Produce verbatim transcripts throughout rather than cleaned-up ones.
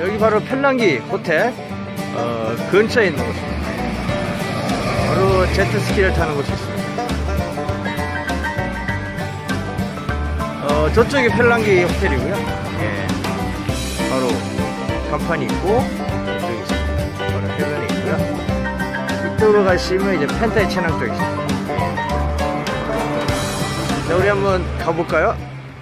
여기 바로 펠랑기 호텔 어, 근처에 있는 곳입니다. 바로 제트스키를 타는 곳이 있습니다. 어, 저쪽이 펠랑기 호텔이고요. 예, 바로 간판이 있고 저기 있습니다. 바로 해변이 있고요. 이쪽으로 가시면 이제 펜타이 체남 쪽이 있습니다. 자, 우리 한번 가볼까요?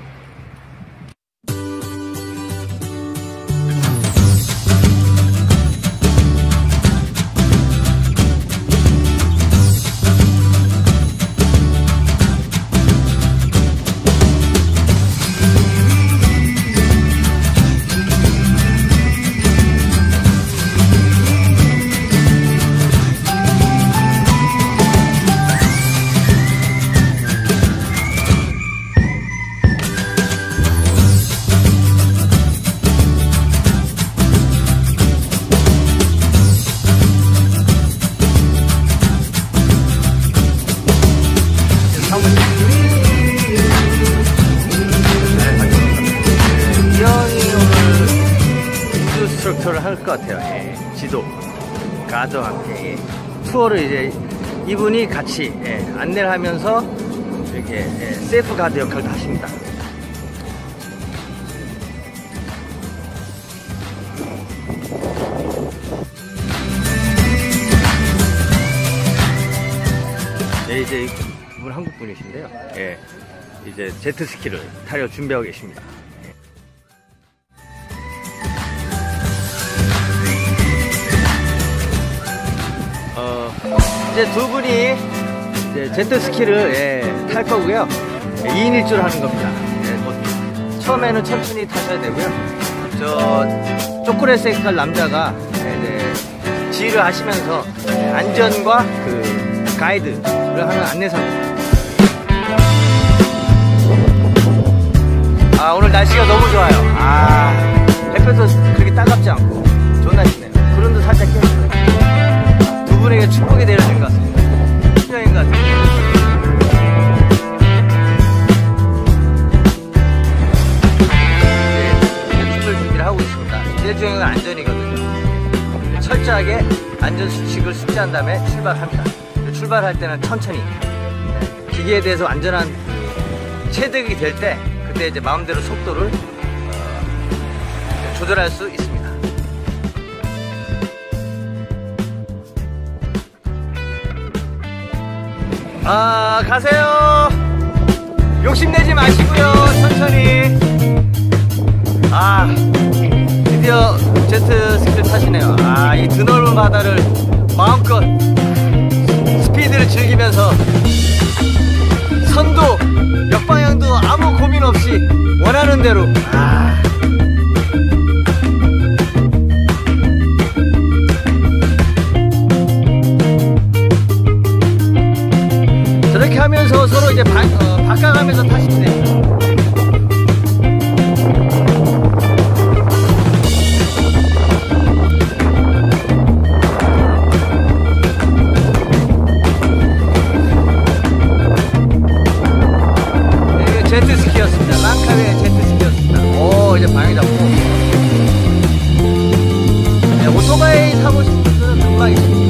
인스트럭터를 할 것 같아요. 예, 지도 가드와 함께 예, 투어를 이제 이분이 같이 예, 안내를 하면서 이렇게 예, 세이프 가드 역할도 하십니다. 네, 이제 이분 한국 분이신데요. 예, 이제 제트스키를 타려 준비하고 계십니다. 어, 이제 두 분이 이제 제트스키를 예, 탈 거고요. 예, 이 인 일 조로 하는 겁니다. 예, 뭐, 처음에는 천천히 타셔야 되고요. 저 초콜릿 색깔 남자가 예, 이제 지휘를 하시면서 예, 안전과 그 가이드를 하는 안내사입니다. 아, 오늘 날씨가 너무 좋아요. 아, 햇볕도 그렇게 따갑지 않고 좋은 날씨네요. 구름도 살짝 껴있어요. 두 분에게 축복이 내려진 것 같습니다. 신령인 것 같습니다. 네, 출발 준비를 하고 있습니다. 제일 중요한 건 안전이거든요. 철저하게 안전수칙을 숙지한 다음에 출발합니다. 출발할 때는 천천히 기계에 대해서 안전한 체득이 될 때 그때 이제 마음대로 속도를 어, 조절할 수 있습니다. 아, 가세요. 욕심내지 마시고요. 천천히. 아, 드디어 제트스키를 타시네요. 아, 이 드넓은 바다를 마음껏 스피드를 즐기면서 선도, 역방향도 아무 고민 없이 원하는 대로. 아. 저렇게 하면서 서로 이제 바, 어, 바꿔가면서 타시면 됩니다. 제트스키였습니다. 랑카르의 제트스키였습니다. 오, 이제 방향 잡고. 네, 오토바이 타보신 분들은 금방 있습니다.